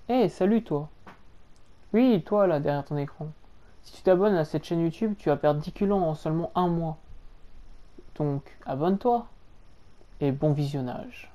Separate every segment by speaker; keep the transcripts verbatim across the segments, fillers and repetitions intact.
Speaker 1: Hey, salut toi. Oui, toi là, derrière ton écran. Si tu t'abonnes à cette chaîne YouTube, tu vas perdre dix kilos en seulement un mois. Donc, abonne-toi et bon visionnage.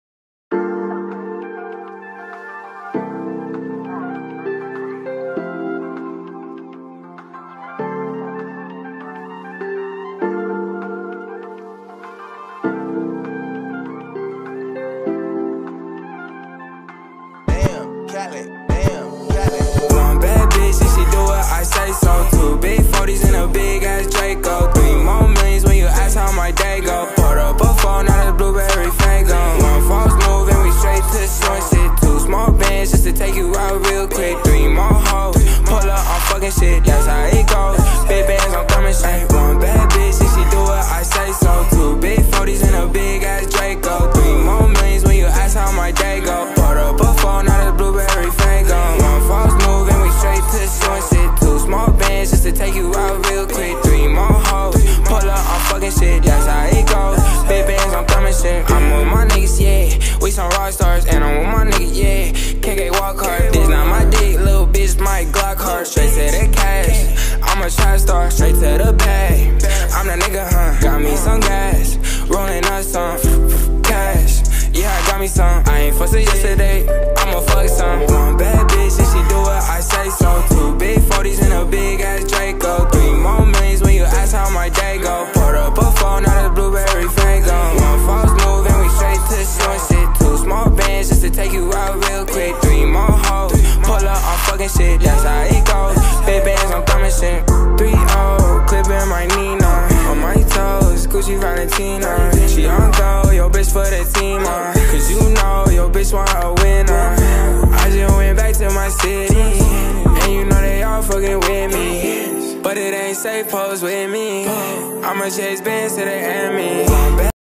Speaker 2: Damn, Cali, damn, Cali. One bad bitch, and she do what I say so. Two big forties and a big ass Draco. Three more millions when you ask how my day go. Poured up a phone, now the blueberry fango. One false move and we straight to short shit. Two small bands just to take you out real quick. Three more hoes, pull up on fucking shit, that's how it goes. Big bands, I'm coming straight. One bad bitch, and she do what I say so. Two big forties and a big ass Draco. Three more millions when you ask how my day go. Poured up a phone, now the blueberry fango. One false move and we straight to short shit. Two small bands just to take you out real quick. Three more hoes, pull up on fucking shit, that's how it goes. Big bands, I'm coming shit. I'm with my niggas, yeah. We some rock stars, and I'm with my niggas, yeah. K K walk hard, this not my dick, little bitch, my Glock hard. Straight to the cash, I'm a trap star, straight to the bag. I'm that nigga, huh? Got me some gas, rolling up some cash. Yeah, I got me some. I ain't fussing yesterday, I'ma fuck some. One bad bitch, and she do what I say so. Two big forties and a big ass Draco. Three more millions when you ask how my day go. Poured up a phone, now the blueberry fango. One false move and we straight to short shit. Two small bands just to take you out real quick. Three more hoes, pull up on fucking shit, that's how it goes. Big bands, I'm coming shit. Three oh, clipping my Nina. On my toes, Gucci Valentina. She on go, yo bitch for the team, uh. Cause you know, yo bitch want a winner. I just went back to my city, and you know they all fucking with me. But it ain't safe, pose with me. I'ma chase bands to the enemy.